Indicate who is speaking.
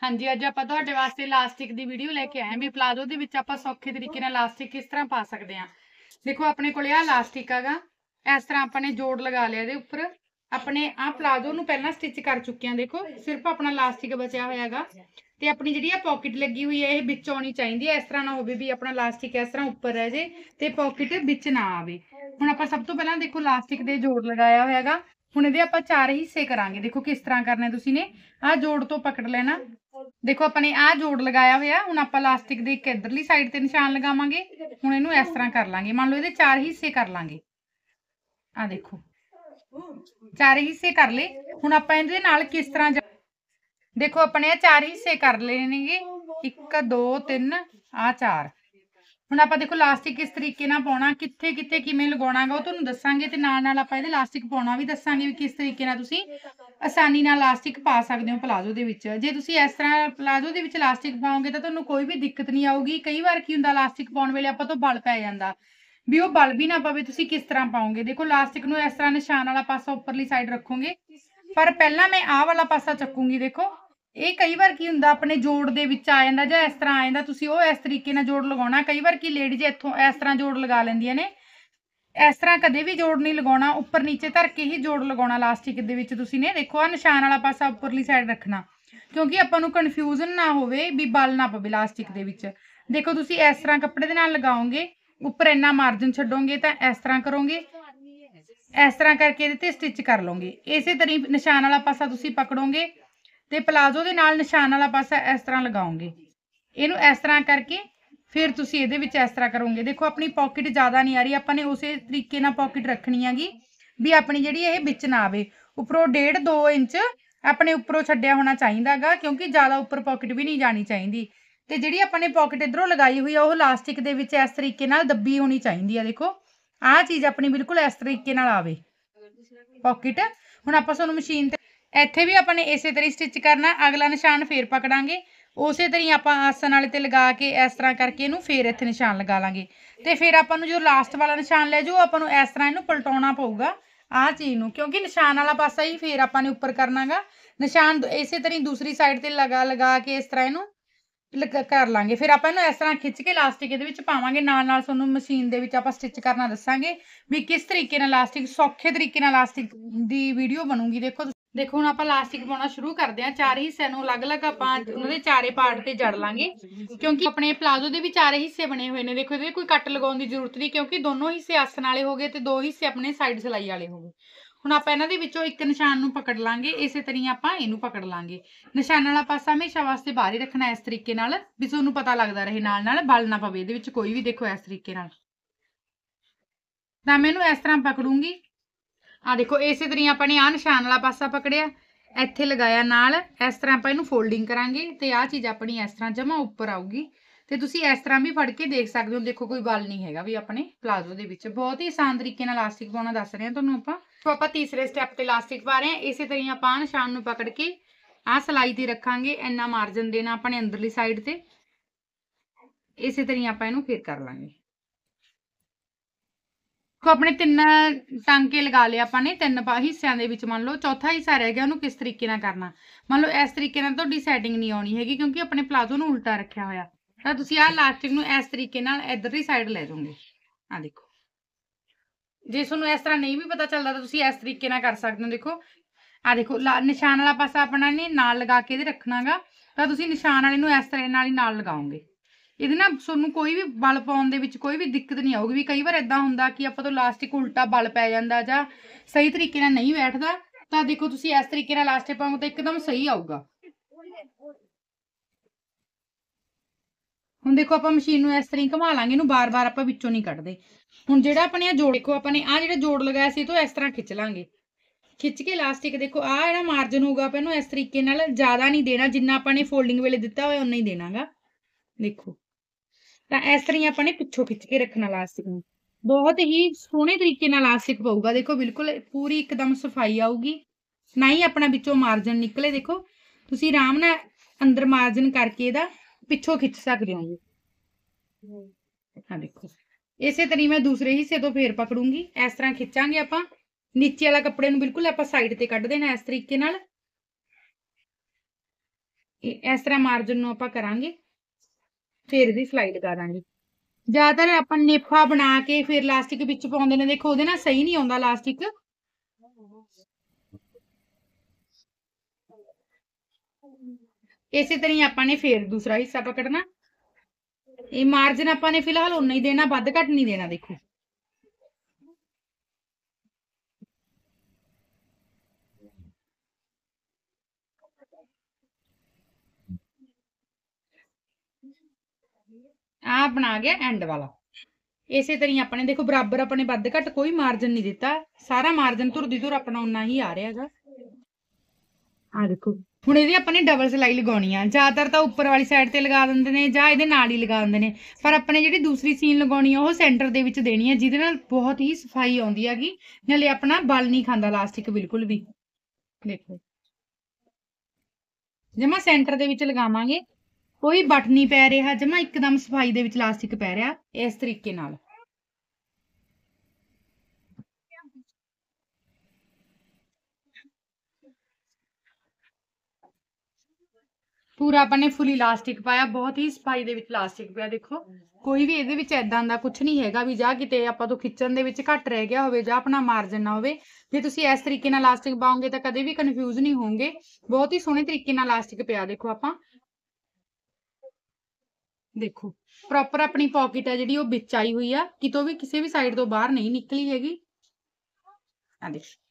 Speaker 1: हाँ जी, अज आपां तुहाडे वास्ते इलास्टिक दी वीडियो लैके आए भी प्लाजो दे विच आपां सौखे तरीके नाल इलास्टिक किस तरह पा सकदे हां। देखो अपने कोले आ इलास्टिक हैगा, इस तरह आपने जोड़ लगा लिया इहदे उपर। अपने आ प्लाजो नूं पहलां स्टिच कर चुके हैं, देखो सिर्फ अपना इलास्टिक बचिया होया हैगा ते अपनी जिहड़ी आ पॉकेट लगी हुई है ये विच आउणी चाहीदी है। इस तरह ना होवे भी अपना इलास्टिक इस तरह उपर रह जे ते पॉकेट विच ना आवे। हुण आपां सब तो पहलां देखो इलास्टिक दे जोड़ लगाया होया हैगा। हुण इहदे आपां चार हिस्से करांगे। देखो किस तरह करने तुसीं ने आ जोड़ तो पकड़ लेना। देखो अपने आ जोड़ लगाया होया। हुण आपां इलास्टिक दे एक इधरली साइड ते निशान लगावांगे। हुण इहनूं इस तरह कर लांगे, मान लो इहदे चार हिस्से कर लांगे। आ देखो चार हिस्से कर ले। हुण आपां इहदे नाल किस तरह देखो अपने चार हिस्से कर लए नेगे, 1 2 3 आ 4। हुण आपां देखो इलास्टिक किस तरीके नाल पाउणा, कित्थे कित्थे किवें लगाउणा गा, ओह तुहानूं दस्सांगे ते नाल नाल आपां इहदे इलास्टिक पाउणा भी दस्सांगे भी किस तरीके नाल तुसीं आसानी नाल इलास्टिक पा सकदे हो प्लाजो दे विच। जे तुसीं इस तरह प्लाजो दे विच इलास्टिक पाओगे तां तुहानूं कोई भी दिक्कत नहीं आऊगी। कई वार की हुंदा इलास्टिक पाउण वेले आपां तो बल पै जांदा भी ओह बल भी ना पवे, तुसीं किस तरह पाओगे। देखो इलास्टिक नूं इस तरह निशान वाला पासा उपरली साइड रखोगे, पर पहलां मैं आह वाला पासा चुकूंगी। देखो ਇਹ ਕਈ ਵਾਰ ਕੀ ਹੁੰਦਾ ਆਪਣੇ ਜੋੜ ਦੇ ਵਿੱਚ ਆ ਜਾਂਦਾ ਜਾਂ ਇਸ ਤਰ੍ਹਾਂ ਆ ਜਾਂਦਾ, ਤੁਸੀਂ ਉਹ ਇਸ ਤਰੀਕੇ ਨਾਲ ਜੋੜ ਲਗਾਉਣਾ। ਕਈ ਵਾਰ ਕੀ ਲੇਡੀਜ਼ ਇੱਥੋਂ ਇਸ ਤਰ੍ਹਾਂ ਜੋੜ ਲਗਾ ਲੈਂਦੀਆਂ ਨੇ। ਇਸ ਤਰ੍ਹਾਂ ਕਦੇ ਵੀ ਜੋੜ ਨਹੀਂ ਲਗਾਉਣਾ, ਉੱਪਰ ਨੀਚੇ ਧਰ ਕੇ ਹੀ ਜੋੜ ਲਗਾਉਣਾ ਇਲਾਸਟਿਕ ਦੇ ਵਿੱਚ। ਤੁਸੀਂ ਨੇ ਦੇਖੋ ਆ ਨਿਸ਼ਾਨ ਵਾਲਾ ਪਾਸਾ ਉੱਪਰਲੀ ਸਾਈਡ ਰੱਖਣਾ, ਕਿਉਂਕਿ ਆਪਾਂ ਨੂੰ ਕਨਫਿਊਜ਼ਨ ਨਾ ਹੋਵੇ ਵੀ ਬਲ ਨਾ ਪਵੇ ਇਲਾਸਟਿਕ ਦੇ ਵਿੱਚ। ਦੇਖੋ ਤੁਸੀਂ ਇਸ ਤਰ੍ਹਾਂ ਕੱਪੜੇ ਦੇ ਨਾਲ ਲਗਾਓਗੇ, ਉੱਪਰ ਇੰਨਾ ਮਾਰਜਨ ਛੱਡੋਗੇ ਤਾਂ ਇਸ ਤਰ੍ਹਾਂ ਕਰੋਗੇ, ਇਸ ਤਰ੍ਹਾਂ ਕਰਕੇ ਇਹਦੇ ਤੇ ਸਟਿਚ ਕਰ ਲਓਗੇ। ਇਸੇ ਤਰ੍ਹਾਂ ਨਿਸ਼ਾਨ ਵਾਲਾ ਪਾਸਾ ਤੁਸੀਂ ਪਕੜੋਗੇ ਤੇ ਪਲਾਜ਼ੋ ਦੇ ਨਾਲ ਨਿਸ਼ਾਨ ਵਾਲਾ ਪਾਸਾ ਇਸ ਤਰ੍ਹਾਂ ਲਗਾਓਗੇ। ਇਹਨੂੰ ਇਸ ਤਰ੍ਹਾਂ ਕਰਕੇ ਫਿਰ ਤੁਸੀਂ ਇਹਦੇ ਵਿੱਚ ਇਸ ਤਰ੍ਹਾਂ ਕਰੋਗੇ। ਦੇਖੋ ਆਪਣੀ ਪॉकेट ਜ਼ਿਆਦਾ ਨਹੀਂ ਆ ਰਹੀ, ਆਪਾਂ ਨੇ ਉਸੇ ਤਰੀਕੇ ਨਾਲ ਪॉकेट ਰੱਖਣੀ ਹੈਗੀ ਵੀ ਆਪਣੀ ਜਿਹੜੀ ਇਹ ਵਿੱਚ ਨਾ ਆਵੇ। ਉੱਪਰੋਂ 1.5 2 ਇੰਚ ਆਪਣੇ ਉੱਪਰੋਂ ਛੱਡਿਆ ਹੋਣਾ ਚਾਹੀਦਾਗਾ, ਕਿਉਂਕਿ ਜ਼ਿਆਦਾ ਉੱਪਰ ਪॉकेट ਵੀ ਨਹੀਂ ਜਾਣੀ ਚਾਹੀਦੀ। ਤੇ ਜਿਹੜੀ ਆਪਾਂ ਨੇ ਪॉकेट ਇਧਰੋਂ ਲਗਾਈ ਹੋਈ ਆ ਉਹ ਇਲਾਸਟਿਕ ਦੇ ਵਿੱਚ ਇਸ ਤਰੀਕੇ ਨਾਲ ਦੱਬੀ ਹੋਣੀ ਚਾਹੀਦੀ ਆ। ਦੇਖੋ ਆਹ ਚੀਜ਼ ਆਪਣੀ ਬਿਲਕੁਲ ਇਸ ਤਰੀਕੇ ਨਾਲ ਆਵੇ पॉकेट। ਹੁਣ ਆਪਾਂ ਤੁਹਾਨੂੰ ਮਸ਼ੀਨ ਤੇ ਇੱਥੇ ਵੀ ਆਪਾਂ ਨੇ ਇਸੇ ਤਰ੍ਹਾਂ ਸਟਿਚ ਕਰਨਾ। ਅਗਲਾ ਨਿਸ਼ਾਨ ਫੇਰ ਪਕੜਾਂਗੇ, ਉਸੇ ਤਰ੍ਹਾਂ ਆਪਾਂ ਆਸਣ ਵਾਲੇ ਤੇ ਲਗਾ ਕੇ ਇਸ ਤਰ੍ਹਾਂ ਕਰਕੇ ਇਹਨੂੰ ਫੇਰ ਇੱਥੇ ਨਿਸ਼ਾਨ ਲਗਾ ਲਾਂਗੇ। ਤੇ ਫਿਰ ਆਪਾਂ ਨੂੰ ਜੋ ਲਾਸਟ ਵਾਲਾ ਨਿਸ਼ਾਨ ਲੈ ਜਾਓ, ਆਪਾਂ ਨੂੰ ਇਸ ਤਰ੍ਹਾਂ ਇਹਨੂੰ ਪਲਟਾਉਣਾ ਪਊਗਾ ਆਹ ਚੀਜ਼ ਨੂੰ, ਕਿਉਂਕਿ ਨਿਸ਼ਾਨ ਵਾਲਾ ਪਾਸਾ ਹੀ ਫੇਰ ਆਪਾਂ ਨੇ ਉੱਪਰ ਕਰਨਾਗਾ। ਨਿਸ਼ਾਨ ਇਸੇ ਤਰ੍ਹਾਂ ਦੂਸਰੀ ਸਾਈਡ ਤੇ ਲਗਾ ਕੇ ਇਸ ਤਰ੍ਹਾਂ ਇਹਨੂੰ ਕਰ ਲਾਂਗੇ। ਫਿਰ ਆਪਾਂ ਇਹਨੂੰ ਇਸ ਤਰ੍ਹਾਂ ਖਿੱਚ ਕੇ ਇਲਾਸਟਿਕ ਇਹਦੇ ਵਿੱਚ ਪਾਵਾਂਗੇ। ਨਾਲ ਨਾਲ ਤੁਹਾਨੂੰ ਮਸ਼ੀਨ ਦੇ ਵਿੱਚ ਆਪਾਂ ਸਟਿਚ ਕਰਨਾ ਦੱਸਾਂਗੇ ਵੀ ਕਿਸ ਤਰੀਕੇ ਨਾਲ ਇਲਾਸਟਿਕ ਸੌਖੇ ਤਰੀਕੇ ਨਾਲ ਇਲਾਸਟਿਕ ਦੀ ਵੀਡੀਓ ਬਣੂਗੀ। ਦੇਖੋ ਹੁਣ ਆਪਾਂ ਇਲਾਸਟਿਕ ਪਾਉਣਾ ਸ਼ੁਰੂ ਕਰਦੇ ਹਾਂ। ਚਾਰ ਹਿੱਸਿਆਂ ਨੂੰ ਅਲੱਗ-ਅਲੱਗ ਆਪਾਂ ਉਹਨਾਂ ਦੇ ਚਾਰੇ ਪਾਰਟ ਤੇ ਜੜ ਲਾਂਗੇ, ਕਿਉਂਕਿ ਆਪਣੇ ਪਲਾਜ਼ੋ ਦੇ ਵੀ ਚਾਰੇ ਹਿੱਸੇ ਬਣੇ ਹੋਏ ਨੇ। ਦੇਖੋ ਇਹਦੇ ਕੋਈ ਕੱਟ ਲਗਾਉਣ ਦੀ ਜ਼ਰੂਰਤ ਨਹੀਂ, ਕਿਉਂਕਿ ਦੋਨੋਂ ਹਿੱਸੇ ਆਸਣ ਵਾਲੇ ਹੋ ਗਏ ਤੇ ਦੋ ਹਿੱਸੇ ਆਪਣੇ ਸਾਈਡ ਸਿਲਾਈ ਵਾਲੇ ਹੋ ਗਏ। ਹੁਣ ਆਪਾਂ ਇਹਨਾਂ ਦੇ ਵਿੱਚੋਂ ਇੱਕ ਨਿਸ਼ਾਨ ਨੂੰ ਪਕੜ ਲਾਂਗੇ, ਇਸੇ ਤਰ੍ਹਾਂ ਆਪਾਂ ਇਹਨੂੰ ਪਕੜ ਲਾਂਗੇ। ਨਿਸ਼ਾਨ ਵਾਲਾ ਪਾਸਾ ਹਮੇਸ਼ਾ ਵਾਸਤੇ ਬਾਹਰ ਹੀ ਰੱਖਣਾ ਇਸ ਤਰੀਕੇ ਨਾਲ ਵੀ ਤੁਹਾਨੂੰ ਪਤਾ ਲੱਗਦਾ ਰਹੇ, ਨਾਲ ਨਾਲ ਬਲ ਨਾ ਪਵੇ ਇਹਦੇ ਵਿੱਚ ਕੋਈ ਵੀ। ਦੇਖੋ ਇਸ ਤਰੀਕੇ ਨਾਲ ਤਾਂ ਮੈਂ ਇਹਨੂੰ ਇਸ ਤਰ੍ਹਾਂ ਪਕੜੂੰਗੀ। ਆ ਦੇਖੋ ਇਸੇ ਤਰ੍ਹਾਂ ਆਪਾਂ ਨੇ ਆਹ ਨਿਸ਼ਾਨ ਵਾਲਾ ਪਾਸਾ ਪਕੜਿਆ, ਇੱਥੇ ਲਗਾਇਆ, ਨਾਲ ਇਸ ਤਰ੍ਹਾਂ ਆਪਾਂ ਇਹਨੂੰ ਫੋਲਡਿੰਗ ਕਰਾਂਗੇ ਤੇ ਆਹ ਚੀਜ਼ ਆਪਣੀ ਇਸ ਤਰ੍ਹਾਂ ਜਮਾ ਉੱਪਰ ਆਊਗੀ। ਤੇ ਤੁਸੀਂ ਇਸ ਤਰ੍ਹਾਂ ਵੀ ਫੜ ਕੇ ਦੇਖ ਸਕਦੇ ਹੋ। ਦੇਖੋ ਕੋਈ ਬਲ ਨਹੀਂ ਹੈਗਾ ਵੀ ਆਪਣੇ ਪਲਾਜ਼ੋ ਦੇ ਵਿੱਚ। ਬਹੁਤ ਹੀ ਆਸਾਨ ਤਰੀਕੇ ਨਾਲ ਇਲਾਸਟਿਕ ਪਾਉਣਾ ਦੱਸ ਰਹੇ ਹਾਂ ਤੁਹਾਨੂੰ ਆਪਾਂ। तो आप तीसरे स्टैप पे इलास्टिक पा रहे हैं। इसी तरह आप निशान नूं पकड़ के आ सिलाई ते रखांगे, इन्ना मार्जन देना अपने अंदरली साइड ते। इसी तरह आप इहनूं फिर कर लांगे। तो अपने 3 टांके लगा लिया आपने 3 हिस्सों के विच। मान लो चौथा हिस्सा रह गया, उन्होंने किस तरीके नाल करना। मान लो इस तरीके नाल तुहाडी सैटिंग नहीं आउणी हैगी, क्योंकि अपने प्लाजो नूं उल्टा रखिया होया। तां तुसीं आ इलास्टिक नूं इस तरीके नाल इधरली साइड ले जाओगे। आ देखो जे तुहानूं इस तरह नहीं भी पता चलता तो तुसीं इस तरीके नाल कर सकदे हो। देखो आ देखो निशान वाला पासा अपना ने नाल लगा के रखनागा, तो तुसीं निशान वाले नूं इस तरह नाल लगाओगे। ਇਹਦੇ ਨਾਲ ਤੁਹਾਨੂੰ ਕੋਈ ਵੀ ਬਲ ਪਾਉਣ ਦੇ ਵਿੱਚ ਕੋਈ ਵੀ ਦਿੱਕਤ ਨਹੀਂ ਆਊਗੀ। ਵੀ ਕਈ ਵਾਰ ਇਦਾਂ ਹੁੰਦਾ ਕਿ ਆਪਾਂ ਤੋਂ ਇਲਾਸਟਿਕ ਉਲਟਾ ਬਲ ਪੈ ਜਾਂਦਾ ਜਾਂ ਸਹੀ ਤਰੀਕੇ ਨਾਲ ਨਹੀਂ ਬੈਠਦਾ, ਤਾਂ ਦੇਖੋ ਤੁਸੀਂ ਇਸ ਤਰੀਕੇ ਨਾਲ ਇਲਾਸਟਿਕ ਪਾਉਂਗੇ ਤਾਂ ਇੱਕਦਮ ਸਹੀ ਆਊਗਾ। ਹੁਣ ਦੇਖੋ ਆਪਾਂ ਮਸ਼ੀਨ ਨੂੰ ਇਸ ਤਰ੍ਹਾਂ ਘੁਮਾ ਲਾਂਗੇ, ਇਹਨੂੰ ਬਾਰ-ਬਾਰ ਆਪਾਂ ਵਿੱਚੋਂ ਨਹੀਂ ਕੱਢਦੇ। ਹੁਣ ਜਿਹੜਾ ਆਪਣੇ ਜੋੜ ਦੇਖੋ ਆਪਾਂ ਨੇ ਆ ਜਿਹੜਾ ਜੋੜ ਲਗਾਇਆ ਸੀ ਤੋਂ ਇਸ ਤਰ੍ਹਾਂ ਖਿੱਚ ਲਾਂਗੇ। खिंच के इलास्टिक देखो आ ਜਿਹੜਾ ਮਾਰਜਨ ਹੋਊਗਾ ਆਪਾਂ ਇਹਨੂੰ ਇਸ ਤਰੀਕੇ ਨਾਲ ਜ਼ਿਆਦਾ ਨਹੀਂ ਦੇਣਾ, ਜਿੰਨਾ ਆਪਾਂ ਨੇ ਫੋਲਡਿੰਗ ਵੇਲੇ ਦਿੱਤਾ ਹੋਇਆ ਉਨਾ ਹੀ ਦੇਣਾਗਾ। देखो ਤਾਂ ਇਸ ਤਰ੍ਹਾਂ ਆਪਾਂ ਨੇ ਪਿੱਛੋਂ ਖਿੱਚ ਕੇ ਰੱਖਣਾ ਇਲਾਸਟਿਕ ਨੂੰ। बहुत ही सोहने तरीके नाल इलास्टिक पऊगा। देखो बिल्कुल पूरी एकदम सफाई आऊगी, ना ही अपना विचों मार्जन निकले। देखो तुसीं आराम नाल अंदर मार्जन करके इहदा पिछों खिच सकदे हो। हाँ देखो इसे तरह मैं दूसरे हिस्से तो फिर पकड़ूंगी, इस तरह खिंचांगे आपां। नीचे वाला कपड़े नूं बिल्कुल आपां साइड ते कढ देना इस तरीके नाल। ਇਸ ਤਰ੍ਹਾਂ ਮਾਰਜਨ ਨੂੰ ਆਪਾਂ ਕਰਾਂਗੇ, ਫਿਰ ਇਹਦੀ ਸਿਲਾਈ ਲਗਾ ਦਾਂਗੇ। ਜ਼ਿਆਦਾਤਰ ਆਪਾਂ ਨੇਫਾ ਬਣਾ ਕੇ ਫਿਰ ਲਾਸਟਿਕ ਵਿੱਚ ਪਾਉਂਦੇ ਨੇ, ਦੇਖੋ ਉਹਦੇ ਨਾਲ ਸਹੀ ਨਹੀਂ ਆਉਂਦਾ ਲਾਸਟਿਕ। ਇਸੇ ਤਰ੍ਹਾਂ ਹੀ ਆਪਾਂ ਨੇ ਫਿਰ ਦੂਸਰਾ ਹਿੱਸਾ ਪਕੜਨਾ। ਇਹ ਮਾਰਜਨ ਆਪਾਂ ਨੇ ਫਿਲਹਾਲ ਉਨਾ ਹੀ ਦੇਣਾ, ਵੱਧ ਘੱਟ ਨਹੀਂ ਦੇਣਾ। ਦੇਖੋ ਆ ਬਣਾ ਗਿਆ ਐਂਡ ਵਾਲਾ। ਇਸੇ ਤਰ੍ਹਾਂ ਹੀ ਆਪਣੇ ਦੇਖੋ ਬਰਾਬਰ ਆਪਣੇ ਵੱਧ ਘੱਟ ਕੋਈ ਮਾਰਜਨ ਨਹੀਂ ਦਿੱਤਾ, ਸਾਰਾ ਮਾਰਜਨ ਧੁਰ ਦੀ ਧੁਰ ਆਪਣਾ ਉਨਾ ਹੀ ਆ ਰਿਹਾ ਹੈਗਾ। ਆ ਦੇਖੋ ਹੁਣ ਇਹਦੀ ਆਪਾਂ ਨੇ ਡਬਲ ਸਿਲਾਈ ਲਗਾਉਣੀ ਆ। ਜ਼ਿਆਦਾਤਰ ਤਾਂ ਉੱਪਰ ਵਾਲੀ ਸਾਈਡ ਤੇ ਲਗਾ ਦਿੰਦੇ ਨੇ ਜਾਂ ਇਹਦੇ ਨਾਲ ਹੀ ਲਗਾ ਦਿੰਦੇ ਨੇ, ਪਰ ਆਪਣੇ ਜਿਹੜੀ ਦੂਸਰੀ ਸੀਨ ਲਗਾਉਣੀ ਆ ਉਹ ਸੈਂਟਰ ਦੇ ਵਿੱਚ ਦੇਣੀ ਆ, ਜਿਹਦੇ ਨਾਲ ਬਹੁਤ ਹੀ ਸਫਾਈ ਆਉਂਦੀ ਹੈਗੀ, ਨਾਲੇ ਆਪਣਾ ਬਲ ਨਹੀਂ ਖਾਂਦਾ ਲਾਸਟਿਕ ਬਿਲਕੁਲ ਵੀ। ਦੇਖੋ ਜਮਾ ਸੈਂਟਰ ਦੇ ਵਿੱਚ ਲਗਾਵਾਂਗੇ, ਕੋਈ ਬਟ ਨਹੀਂ ਪੈ ਰਿਹਾ, ਜਮਾ ਇੱਕਦਮ ਸਫਾਈ ਦੇ ਵਿੱਚ ਲਾਸਟਿਕ ਪੈ ਰਿਹਾ ਇਸ ਤਰੀਕੇ ਨਾਲ। ਪੂਰਾ ਆਪਾਂ ਨੇ ਫੁੱਲ ਇਲਾਸਟਿਕ ਪਾਇਆ, ਬਹੁਤ ਹੀ ਸਫਾਈ ਦੇ ਵਿੱਚ ਇਲਾਸਟਿਕ ਪਿਆ। ਦੇਖੋ ਕੋਈ ਵੀ ਇਹਦੇ ਵਿੱਚ ਐਦਾਂ ਦਾ ਕੁਝ ਨਹੀਂ ਹੈਗਾ ਵੀ ਜਾਂ ਕਿਤੇ ਆਪਾਂ ਤੋਂ ਖਿੱਚਣ ਦੇ ਵਿੱਚ ਘੱਟ ਰਹਿ ਗਿਆ ਹੋਵੇ ਜਾਂ ਆਪਣਾ ਮਾਰਜਨ ਨਾ ਹੋਵੇ। ਜੇ ਤੁਸੀਂ ਇਸ ਤਰੀਕੇ ਨਾਲ ਇਲਾਸਟਿਕ ਪਾਓਗੇ ਤਾਂ ਕਦੇ ਵੀ ਕਨਫਿਊਜ਼ ਨਹੀਂ ਹੋਵੋਗੇ, ਬਹੁਤ ਹੀ ਸੋਹਣੇ ਤਰੀਕੇ ਨਾਲ ਇਲਾਸਟਿਕ ਪਿਆ। ਦੇਖੋ ਆਪਾਂ ਦੇਖੋ ਪ੍ਰੋਪਰ ਆਪਣੀ ਪਾਕਟ ਹੈ ਜਿਹੜੀ ਉਹ ਵਿੱਚ ਆਈ ਹੋਈ ਆ, ਕਿਤੋਂ ਵੀ ਕਿਸੇ ਵੀ ਸਾਈਡ ਤੋਂ ਬਾਹਰ ਨਹੀਂ ਨਿਕਲੀ ਹੈਗੀ। ਆ ਦੇਖੋ